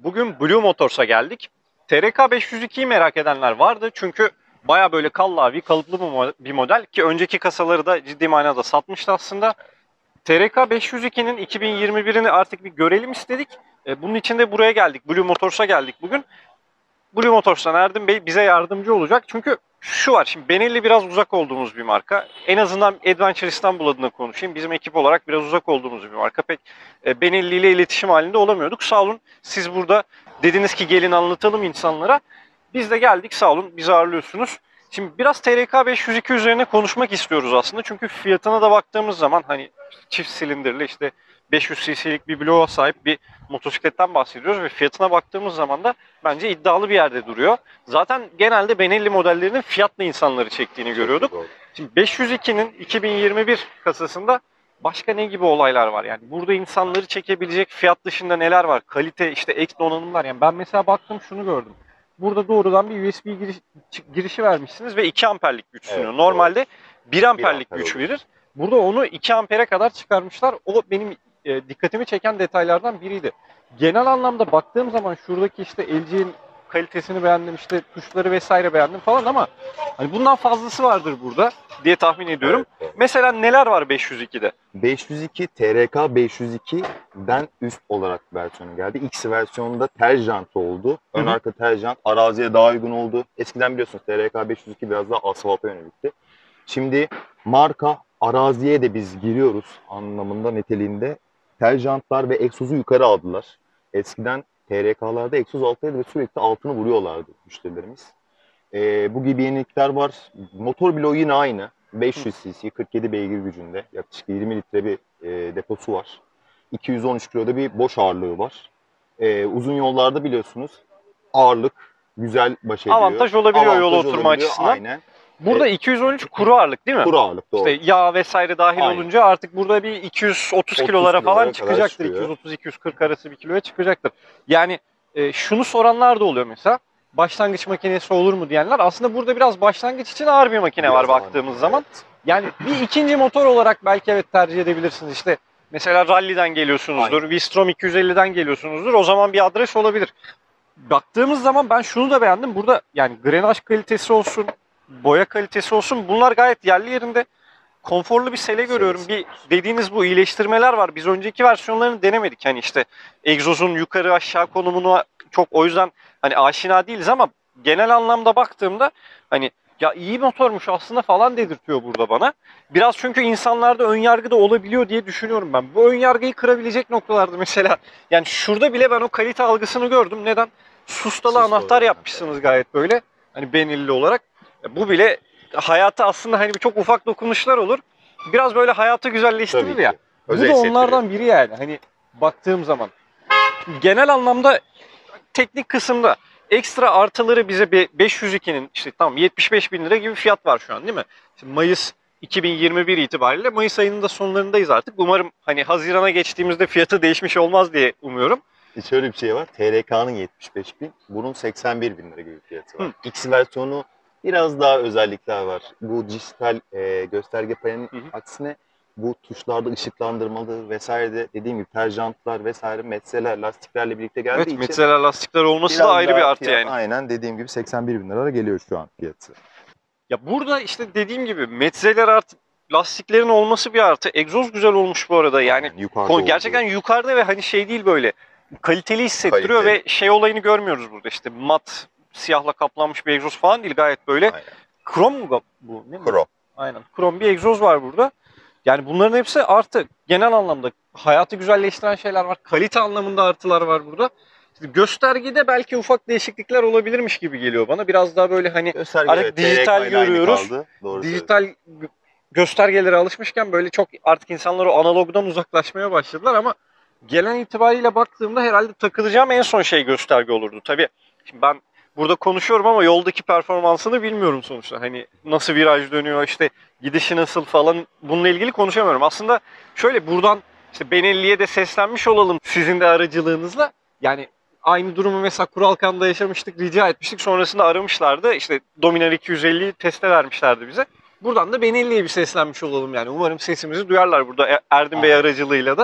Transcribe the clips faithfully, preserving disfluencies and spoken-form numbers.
Bugün Blue Motors'a geldik. T R K beş yüz ikiyi merak edenler vardı çünkü baya böyle kallavi, kalıplı bir model ki önceki kasaları da ciddi manada satmıştı aslında. T R K beş yüz ikinin iki bin yirmi birini artık bir görelim istedik. Bunun için de buraya geldik, Blue Motors'a geldik bugün. Blue Motors'tan Erdem Bey bize yardımcı olacak çünkü şu var, şimdi Benelli biraz uzak olduğumuz bir marka. En azından Adventure İstanbul adına konuşayım. Bizim ekip olarak biraz uzak olduğumuz bir marka. Pek Benelli ile iletişim halinde olamıyorduk. Sağ olun, siz burada dediniz ki gelin anlatalım insanlara. Biz de geldik, sağ olun, bizi ağırlıyorsunuz. Şimdi biraz T R K beş yüz iki üzerine konuşmak istiyoruz aslında. Çünkü fiyatına da baktığımız zaman hani çift silindirli işte beş yüz cc'lik bir bloğa sahip bir motosikletten bahsediyoruz ve fiyatına baktığımız zaman da bence iddialı bir yerde duruyor. Zaten genelde Benelli modellerinin fiyatla insanları çektiğini görüyorduk. Şimdi beş yüz ikinin iki bin yirmi bir kasasında başka ne gibi olaylar var? Yani burada insanları çekebilecek fiyat dışında neler var? Kalite, işte ek donanımlar. Yani ben mesela baktım, şunu gördüm. Burada doğrudan bir U S B giriş, girişi vermişsiniz ve iki amperlik güç sunuyor. Evet, normalde bir amperlik amper güç olur. verir. Burada onu iki ampere kadar çıkarmışlar. O benim e, dikkatimi çeken detaylardan biriydi. Genel anlamda baktığım zaman şuradaki işte L G'nin kalitesini beğendim, işte tuşları vesaire beğendim falan ama hani bundan fazlası vardır burada diye tahmin ediyorum. Evet, evet. Mesela neler var beş yüz ikide? beş yüz iki T R K beş yüz iki'den üst olarak versiyonu geldi. X versiyonunda tel jant oldu. Ön Hı -hı. arka tel jant araziye daha uygun oldu. Eskiden biliyorsunuz T R K beş yüz iki biraz daha asfalta yönelikti. Şimdi marka araziye de biz giriyoruz anlamında, niteliğinde. Tel jantlar ve egzozu yukarı aldılar. Eskiden T R K'larda egzoz alttaydı ve sürekli altını vuruyorlardı müşterilerimiz. Ee, bu gibi yenilikler var. Motor bloğu yine aynı. beş yüz cc, kırk yedi beygir gücünde. Yaklaşık yirmi litre bir e, deposu var. iki yüz on üç kiloda bir boş ağırlığı var. Ee, uzun yollarda biliyorsunuz ağırlık güzel baş ediyor. Avantaj olabiliyor Avantaj yol oturma olabiliyor, açısından. Aynen. Burada iki yüz on üç kuru ağırlık değil mi? Kuru ağırlık, doğru. İşte yağ vesaire dahil Aynen. olunca artık burada bir iki yüz otuz kilolara falan çıkacaktır. iki yüz otuz iki yüz kırk arası bir kiloya çıkacaktır. Yani e, şunu soranlar da oluyor mesela. Başlangıç makinesi olur mu diyenler. Aslında burada biraz başlangıç için ağır bir makine biraz var baktığımız ağır, zaman. Evet. Yani bir ikinci motor olarak belki evet tercih edebilirsiniz. İşte mesela rally'den geliyorsunuzdur. Aynen. V-Strom iki yüz elliden geliyorsunuzdur. O zaman bir adres olabilir. Baktığımız zaman ben şunu da beğendim. Burada yani grenaj kalitesi olsun, boya kalitesi olsun, bunlar gayet yerli yerinde. Konforlu bir sele görüyorum. Bir dediğiniz bu iyileştirmeler var. Biz önceki versiyonlarını denemedik. Hani işte egzozun yukarı aşağı konumunu çok o yüzden hani aşina değiliz ama genel anlamda baktığımda hani ya iyi motormuş aslında falan dedirtiyor burada bana. Biraz çünkü insanlarda ön yargı da olabiliyor diye düşünüyorum ben. Bu ön yargıyı kırabilecek noktalarda mesela yani şurada bile ben o kalite algısını gördüm. Neden? Sustalı anahtar yapmışsınız gayet böyle. Hani Benelli olarak. Bu bile hayatı aslında hani çok ufak dokunuşlar olur. Biraz böyle hayatı güzelleştirir ya. Bu da onlardan biri yani. Hani baktığım zaman. Genel anlamda teknik kısımda ekstra artıları bize beş yüz ikinin işte tam yetmiş beş bin lira gibi fiyat var şu an değil mi? Şimdi Mayıs iki bin yirmi bir itibariyle Mayıs ayının da sonlarındayız artık. Umarım hani Haziran'a geçtiğimizde fiyatı değişmiş olmaz diye umuyorum. Şöyle bir şey var. T R K'nın yetmiş beş bin, bunun seksen bir bin lira gibi fiyatı var. Hı. X versiyonu biraz daha özellikler var. Bu dijital e, gösterge panelinin aksine bu tuşlarda ışıklandırmalı vesaire de dediğim gibi terjantlar vesaire metzeler, lastiklerle birlikte geldiği evet, için. Evet, metzeler, lastikler olması da ayrı bir artı fiyat, yani. Aynen dediğim gibi seksen bir bin lira geliyor şu an fiyatı. Ya burada işte dediğim gibi metzeler artı, lastiklerin olması bir artı. Egzoz güzel olmuş bu arada yani. Aynen, yukarıda gerçekten oldu. Yukarıda ve hani şey değil böyle kaliteli hissettiriyor Kaliteli. Ve şey olayını görmüyoruz burada işte mat siyahla kaplanmış bir egzoz falan değil, gayet böyle. Aynen. Krom mu bu? Ne Krom. Aynen. Krom bir egzoz var burada. Yani bunların hepsi artı. Genel anlamda hayatı güzelleştiren şeyler var. Kalite anlamında artılar var burada. İşte göstergede belki ufak değişiklikler olabilirmiş gibi geliyor bana. Biraz daha böyle hani Gösterge, artık evet, dijital görüyoruz. Dijital göstergelere alışmışken böyle çok artık insanlar o analogdan uzaklaşmaya başladılar ama gelen itibariyle baktığımda herhalde takılacağım en son şey gösterge olurdu. Tabii şimdi ben burada konuşuyorum ama yoldaki performansını bilmiyorum sonuçta. Hani nasıl viraj dönüyor, işte gidişi nasıl falan, bununla ilgili konuşamıyorum. Aslında şöyle buradan işte Benelli'ye de seslenmiş olalım sizin de aracılığınızla. Yani aynı durumu mesela Kuralkan'da yaşamıştık, rica etmiştik. Sonrasında aramışlardı. İşte Dominar iki yüz elliyi teste vermişlerdi bize. Buradan da Benelli'ye bir seslenmiş olalım yani. Umarım sesimizi duyarlar burada Erdem Bey aracılığıyla da.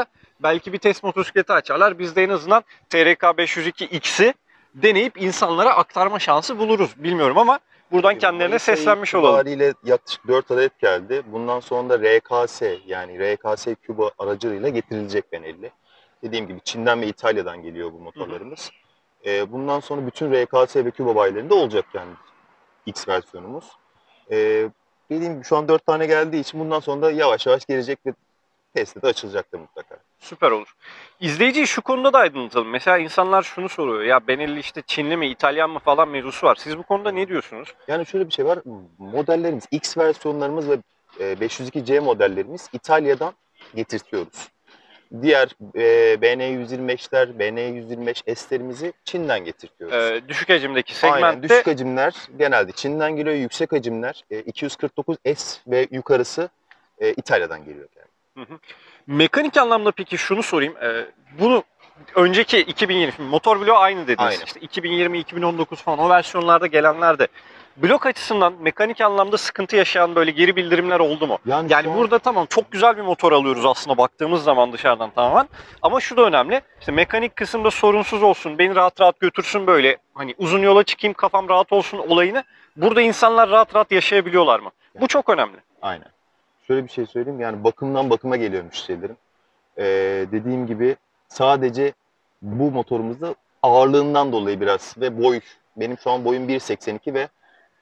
belki bir test motosikleti açarlar. Biz de en azından T R K beş yüz iki X'i deneyip insanlara aktarma şansı buluruz. Bilmiyorum ama buradan kendilerine Mayıs ayı seslenmiş olalım. itibariyle yaklaşık dört adet geldi. Bundan sonra da R K S yani R K S Cuba aracılığıyla getirilecek Benelli. Dediğim gibi Çin'den ve İtalya'dan geliyor bu motorlarımız. Ee, bundan sonra bütün R K S ve Cuba bayilerinde olacak yani X versiyonumuz. Ee, dediğim gibi şu an dört tane geldiği için bundan sonra da yavaş yavaş gelecek ve testi de açılacaktır mutlaka. Süper olur. İzleyiciyi şu konuda da aydınlatalım. Mesela insanlar şunu soruyor. Ya Benelli işte Çinli mi, İtalyan mı falan mevzusu var. Siz bu konuda ne diyorsunuz? Yani şöyle bir şey var. Modellerimiz, X versiyonlarımız ve e, beş yüz iki C modellerimiz İtalya'dan getirtiyoruz. Diğer e, B N yüz yirmi beşler, B N yüz yirmi beş S'lerimizi Çin'den getirtiyoruz. Ee, düşük hacimdeki segmentte... Aynen, düşük hacimler genelde Çin'den geliyor. Yüksek hacimler e, iki yüz kırk dokuz S ve yukarısı e, İtalya'dan geliyor. Yani. Hı hı. Mekanik anlamda peki şunu sorayım. Ee, bunu önceki iki bin yirmi, motor bloğu aynı dediniz. Aynen. İşte iki bin yirmi, iki bin on dokuz falan o versiyonlarda gelenler de blok açısından mekanik anlamda sıkıntı yaşayan böyle geri bildirimler oldu mu? Yani, Yani şu an- burada tamam çok güzel bir motor alıyoruz aslında baktığımız zaman dışarıdan tamamen. Ama şu da önemli. İşte mekanik kısımda sorunsuz olsun, beni rahat rahat götürsün böyle. Hani uzun yola çıkayım kafam rahat olsun olayını. Burada insanlar rahat rahat yaşayabiliyorlar mı? Bu çok önemli. Aynen. Şöyle bir şey söyleyeyim. Yani bakımdan bakıma geliyor müşterilerim. Ee, dediğim gibi sadece bu motorumuzda ağırlığından dolayı biraz ve boy. Benim şu an boyum bir seksen iki ve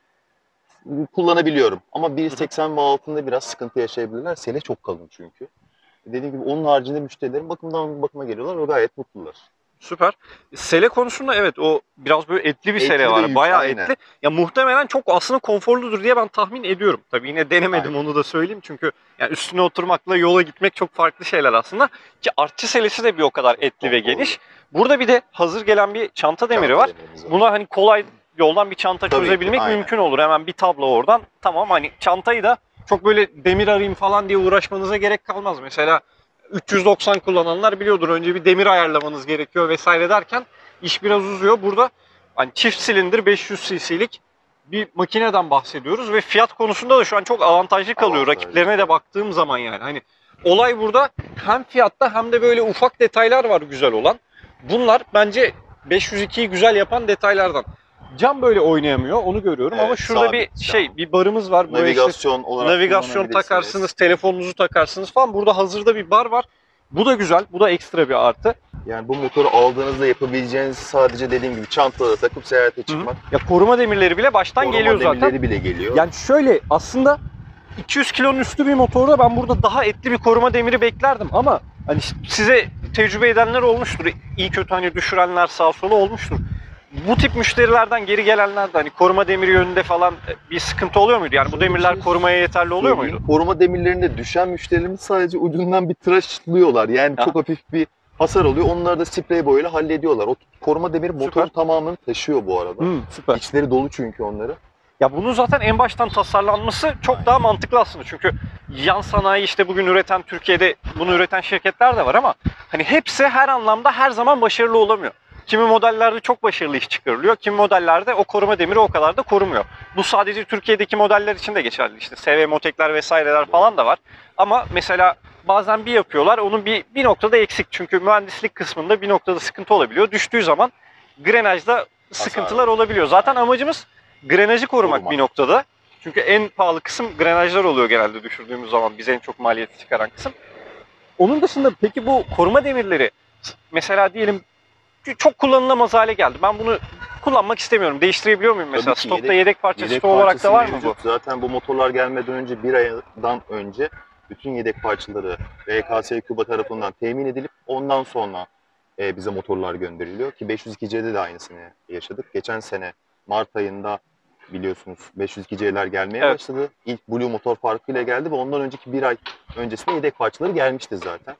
kullanabiliyorum. Ama bir seksen ve altında biraz sıkıntı yaşayabilirler. Sele çok kalın çünkü. Dediğim gibi onun haricinde müşterilerim bakımdan bakıma geliyorlar ve gayet mutlular. Süper. Sele konusunda evet o biraz böyle etli bir Etli sele ve var. yük, Bayağı aynen. etli. Ya muhtemelen çok aslında konforludur diye ben tahmin ediyorum. Tabii yine denemedim Aynen. onu da söyleyeyim. Çünkü yani üstüne oturmakla yola gitmek çok farklı şeyler aslında. Ki artçı selesi de bir o kadar etli Çok ve doğru. geniş. Burada bir de hazır gelen bir çanta demiri Çanta var. demirimiz var. Buna hani kolay yoldan bir çanta Tabii ki, çözebilmek aynen. mümkün olur. Hemen bir tablo oradan. Tamam hani çantayı da çok böyle demir arayayım falan diye uğraşmanıza gerek kalmaz. Mesela üç yüz doksan kullananlar biliyordur. Önce bir demir ayarlamanız gerekiyor vesaire derken iş biraz uzuyor. Burada hani çift silindir beş yüz cc'lik bir makineden bahsediyoruz ve fiyat konusunda da şu an çok avantajlı kalıyor. Avantajlı. Rakiplerine de baktığım zaman yani. Hani olay burada hem fiyatta hem de böyle ufak detaylar var güzel olan. Bunlar bence beş yüz ikiyi güzel yapan detaylardan. Cam böyle oynayamıyor onu görüyorum Evet, ama şurada sabit bir cam. şey bir barımız var. Buraya işte Navigasyon olarak navigasyon kullanabilirsiniz. takarsınız, telefonunuzu takarsınız falan. Burada hazırda bir bar var. Bu da güzel. Bu da ekstra bir artı. Yani bu motoru aldığınızda yapabileceğiniz sadece dediğim gibi çantada takıp seyahate çıkmak. Ya koruma demirleri bile baştan Koruma geliyor zaten. demirleri bile geliyor. Yani şöyle aslında iki yüz kilonun üstü bir motorda ben burada daha etli bir koruma demiri beklerdim ama hani size tecrübe edenler olmuştur. İyi kötü hani düşürenler sağ sola olmuştur. Bu tip müşterilerden geri gelenler de hani koruma demiri yönünde falan bir sıkıntı oluyor muydu? Yani bu demirler korumaya yeterli oluyor muydu? Koruma demirlerinde düşen müşterilerimiz sadece ucundan bir tıraşlıyorlar. Yani Ha. çok hafif bir hasar oluyor. Onları da sprey boyayla hallediyorlar. O koruma demiri motorun Süper. tamamını taşıyor bu arada. Hmm, süper. İçleri dolu çünkü onları. Ya bunun zaten en baştan tasarlanması çok daha mantıklı aslında. Çünkü yan sanayi işte bugün üreten Türkiye'de bunu üreten şirketler de var ama hani hepsi her anlamda her zaman başarılı olamıyor. Kimi modellerde çok başarılı iş çıkarılıyor. Kimi modellerde o koruma demiri o kadar da korumuyor. Bu sadece Türkiye'deki modeller için de geçerli. İşte S V Motekler vesaireler falan da var. Ama mesela bazen bir yapıyorlar. Onun bir, bir noktada eksik. Çünkü mühendislik kısmında bir noktada sıkıntı olabiliyor. Düştüğü zaman grenajda sıkıntılar olabiliyor. Zaten amacımız grenajı korumak Korumak. bir noktada. Çünkü en pahalı kısım grenajlar oluyor genelde düşürdüğümüz zaman. Bize en çok maliyeti çıkaran kısım. Onun dışında peki bu koruma demirleri mesela diyelim çok kullanılamaz hale geldi. Ben bunu kullanmak istemiyorum. Değiştirebiliyor muyum mesela? Tabii ki, Stokta yedek- yedek parça Yedek stoğu olarak parçası da var mı bu? mevcut. Zaten bu motorlar gelmeden önce bir aydan önce bütün yedek parçaları R K S Cuba tarafından temin edilip ondan sonra e, bize motorlar gönderiliyor ki beş yüz iki C'de de aynısını yaşadık. Geçen sene Mart ayında biliyorsunuz beş yüz iki C'ler gelmeye Evet. başladı. İlk Blue motor farkıyla geldi ve ondan önceki bir ay öncesinde yedek parçaları gelmişti zaten.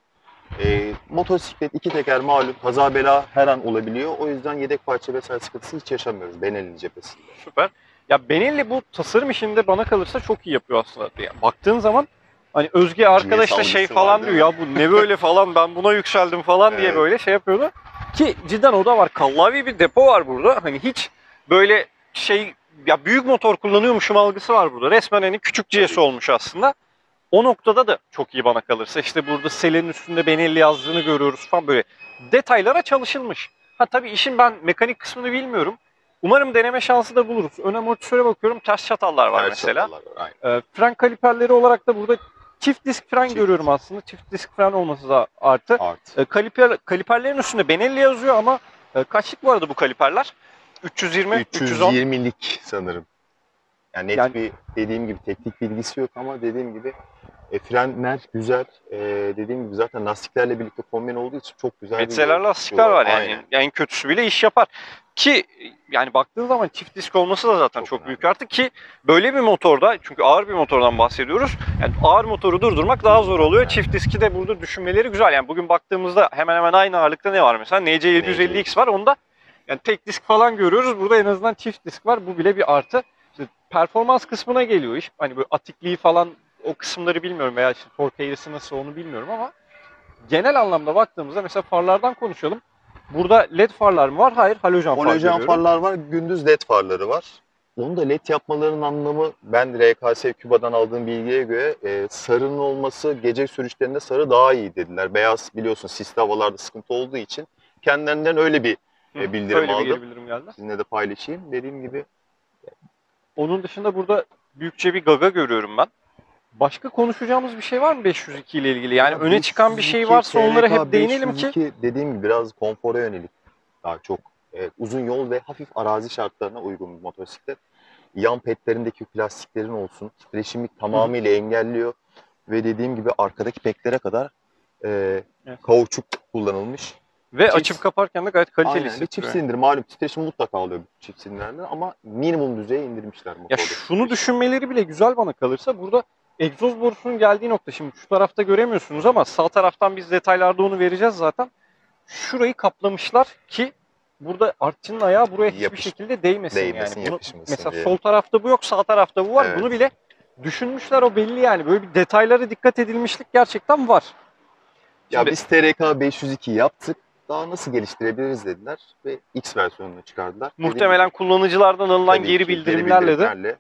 E, motosiklet iki teker malum kaza bela her an olabiliyor. O yüzden yedek parça vesaire sıkıntısı hiç yaşamıyoruz Benelli cephesinde. Süper. Ya Benelli bu tasarım işinde bana kalırsa çok iyi yapıyor aslında. Ya baktığın zaman hani Özge arkadaş da şey alıcısı falan var, diyor değil ya bu ne böyle falan ben buna yükseldim falan diye Evet. böyle şey yapıyordu. Ki cidden o da var. Kallavi bir depo var burada. Hani hiç böyle şey ya büyük motor kullanıyormuşum algısı var burada. Resmen hani küçük C S Tabii. olmuş aslında. O noktada da çok iyi bana kalırsa. İşte burada selenin üstünde Benelli yazdığını görüyoruz falan, böyle detaylara çalışılmış. Ha tabii işin ben mekanik kısmını bilmiyorum. Umarım deneme şansı da buluruz. Ön amortisöre bakıyorum, ters çatallar var Ters mesela. çatallar var, aynen. Ee, fren kaliperleri olarak da burada çift disk fren Çift. görüyorum aslında. Çift disk fren olması da artı. Artı. Ee, kaliper, kaliperlerin üstünde Benelli yazıyor ama e, kaçlık bu arada bu kaliperler? üç yüz yirmi, üç yüz on. üç yüz yirmilik sanırım. Yani net Yani- bir, dediğim gibi teknik bilgisi yok ama dediğim gibi e, frenler güzel. E, dediğim gibi zaten lastiklerle birlikte kombin olduğu için çok güzel Metseler bir lastikler var yani. Aynen. En kötüsü bile iş yapar. Ki yani baktığın zaman çift disk olması da zaten Çok çok, önemli. büyük artık, ki böyle bir motorda, çünkü ağır bir motordan bahsediyoruz. Yani ağır motoru durdurmak daha zor oluyor. Evet. Çift diski de burada düşünmeleri güzel. Yani bugün baktığımızda hemen hemen aynı ağırlıkta ne var mesela? N C yedi yüz elli X var. Onda yani tek disk falan görüyoruz. Burada en azından çift disk var. Bu bile bir artı. İşte performans kısmına geliyor iş. Hani böyle atikliği falan, o kısımları bilmiyorum veya işte tork eğrisi nasıl onu bilmiyorum ama genel anlamda baktığımızda mesela farlardan konuşalım. Burada led farlar mı var? Hayır, halojen far Halojen görüyorum. farlar var, gündüz led farları var. Onu da led yapmalarının anlamı, ben R K S Küba'dan aldığım bilgiye göre e, sarının olması, gece sürüşlerinde sarı daha iyi dediler. Beyaz biliyorsun sisli havalarda sıkıntı olduğu için kendilerinden öyle bir Hı, e, bildirim öyle bir aldım. geri bildirim geldi. Sizinle de paylaşayım. Dediğim gibi Onun dışında burada büyükçe bir gaga görüyorum ben. Başka konuşacağımız bir şey var mı beş yüz iki ile ilgili? Yani ya öne çıkan bir şey beş yüz iki, varsa onlara T R K hep değinelim ki. beş yüz iki dediğim gibi biraz konfora yönelik daha çok. E, uzun yol ve hafif arazi şartlarına uygun bir motosiklet. Yan petlerindeki plastiklerin olsun, titreşimi tamamıyla engelliyor ve dediğim gibi arkadaki peklere kadar e, Evet. kauçuk kullanılmış. Ve Çift- açıp kaparken de gayet kaliteli Aynen bir çift hissettiriyor. silindir. Malum titreşim mutlaka oluyor bu çift silindirlerden ama minimum düzeye indirmişler Ya motorda. şunu düşünmeleri bile güzel bana kalırsa. Burada egzoz borusunun geldiği nokta, şimdi şu tarafta göremiyorsunuz ama sağ taraftan biz detaylarda onu vereceğiz zaten. Şurayı kaplamışlar ki burada artçının ayağı buraya hiçbir Yapış- şekilde değmesin, değmesin, yani. Bunu, yapışmasın mesela diye. sol tarafta bu yok, sağ tarafta bu var. Evet. Bunu bile düşünmüşler, o belli yani. Böyle bir detaylara dikkat edilmişlik gerçekten var. Ya Şimdi- biz T R K beş yüz iki yaptık. Daha nasıl geliştirebiliriz dediler ve X versiyonunu çıkardılar. Dediğim Muhtemelen gibi, kullanıcılardan alınan tabii geri ki bildirimlerle de bildirimlerle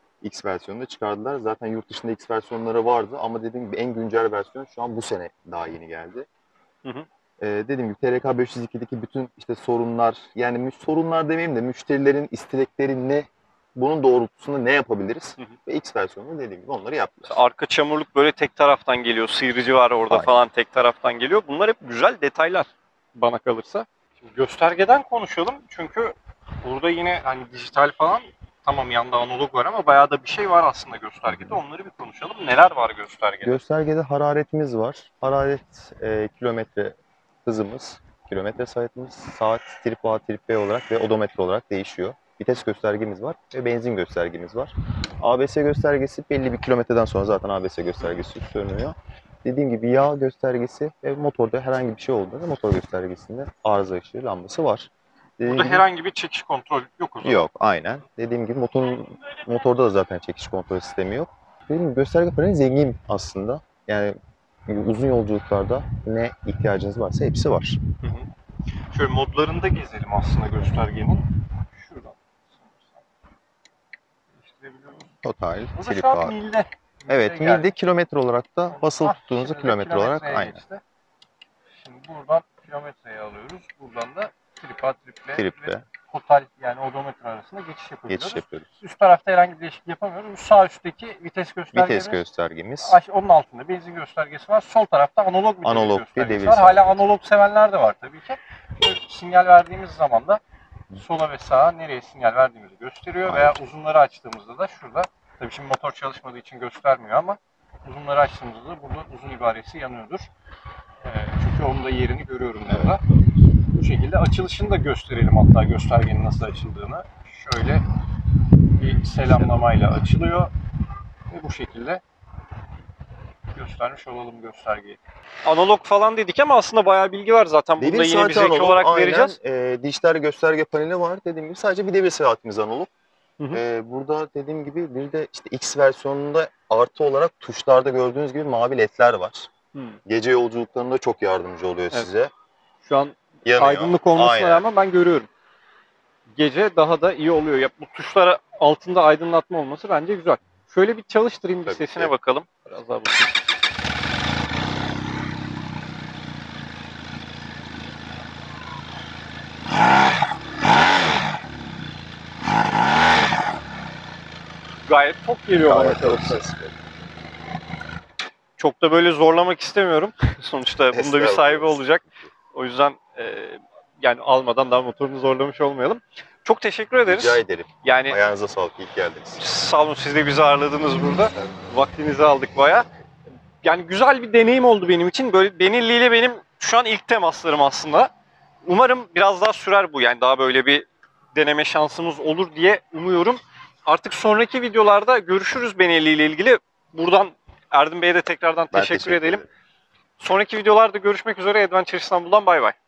X versiyonunu çıkardılar. Zaten yurt dışında X versiyonları vardı ama dediğim gibi en güncel versiyon şu an bu sene daha yeni geldi. Hı hı. Ee, dediğim gibi T R K beş yüz ikideki bütün işte sorunlar, yani mü- sorunlar demeyeyim de müşterilerin istekleri ne, bunun doğrultusunda ne yapabiliriz? Hı hı. Ve X versiyonunda dediğim gibi onları yaptılar. arka çamurluk böyle tek taraftan geliyor. Sıyırıcı var orada Aynen. falan, tek taraftan geliyor. Bunlar hep güzel detaylar bana kalırsa. Şimdi göstergeden konuşalım. Çünkü burada yine hani dijital falan, tamam yanda analog var ama bayağı da bir şey var aslında göstergede. Onları bir konuşalım. Neler var göstergede? Göstergede hararetimiz var. Hararet e, kilometre hızımız, kilometre sayımız, saat trip A, trip B olarak ve odometre olarak değişiyor. Vites göstergemiz var ve benzin göstergemiz var. A B S göstergesi belli bir kilometreden sonra zaten A B S göstergesi sönüyor. Dediğim gibi yağ göstergesi ve motorda herhangi bir şey olduğunda motor göstergesinde arıza ışığı lambası var. Dediğim Burada gibi- herhangi bir çekiş kontrol yok o zaman. Yok, aynen. Dediğim gibi motorun motorda da zaten çekiş kontrol sistemi yok. Dediğim gibi gösterge paneli zengin aslında. Yani uzun yolculuklarda ne ihtiyacınız varsa hepsi var. Hı hı. Şöyle modlarında gezelim aslında göstergenin. Şuradan. Değiştirebiliyoruz. Total, Bu da trip şu an A. milde. Evet, Milde geldi. milde kilometre olarak da basılı Ah, tuttuğunuzda şimdi de kilometre olarak kilometreye aynen. geçti. Şimdi buradan kilometreyi alıyoruz. Buradan da trip A, triple Trip ve ve total yani odometre arasında geçiş yapabiliyoruz. geçiş yapıyoruz. Üst tarafta herhangi bir değişiklik yapamıyoruz. Bu sağ üstteki vites göstergemiz. Vites göstergemiz. Aş- Onun altında benzin göstergesi var. Sol tarafta analog bir Analog devir bir göstergesi devir var. Hala saati. analog sevenler de var tabii ki. Şöyle sinyal verdiğimiz zaman da sola ve sağa nereye sinyal verdiğimizi gösteriyor. Aynen. Veya uzunları açtığımızda da şurada. Tabii şimdi motor çalışmadığı için göstermiyor ama uzunları açtığımızda da burada uzun ibaresi yanıyordur. Ee, çünkü onun da yerini görüyorum burada. Bu şekilde açılışını da gösterelim, hatta göstergenin nasıl açıldığını. Şöyle bir selamlamayla açılıyor ve bu şekilde göstermiş olalım göstergeyi. Analog falan dedik ama aslında bayağı bilgi var zaten. Bunu da Devir yine bir saati zevk analog, olarak aynen. vereceğiz. E, dijital gösterge paneli var. Dediğim gibi sadece bir devir saatimiz analog. Hı hı. E, burada dediğim gibi bir de işte X versiyonunda artı olarak tuşlarda gördüğünüz gibi mavi ledler var. Hı. Gece yolculuklarında çok yardımcı oluyor Evet. size. Şu an Yanıyor. aydınlık olmasına Aynen. rağmen ben görüyorum. Gece daha da iyi oluyor. Ya, bu tuşlara altında aydınlatma olması bence güzel. Şöyle bir çalıştırayım, bir Tabii sesine ki. bakalım. Biraz daha bakayım. Gayet tok geliyor bana Gayet hoş kalırsa. ses. Çok da böyle zorlamak istemiyorum. Sonuçta bunda bir sahibi Estağfurullah. olacak. O yüzden e, yani almadan daha motorunu zorlamış olmayalım. Çok teşekkür ederiz. Rica ederim. Yani Ayağınıza sağlık. İyi ki geldiniz. sağ olun, siz de bizi ağırladınız burada. Vaktinizi aldık baya. Yani güzel bir deneyim oldu benim için. Böyle Benelli ile benim şu an ilk temaslarım aslında. Umarım biraz daha sürer bu. Yani daha böyle bir deneme şansımız olur diye umuyorum. Artık sonraki videolarda görüşürüz Benelli ile ilgili. Buradan Erdin Bey'e de tekrardan Ben teşekkür, teşekkür edelim. ederim. Sonraki videolarda görüşmek üzere. Adventure İstanbul'dan bay bay.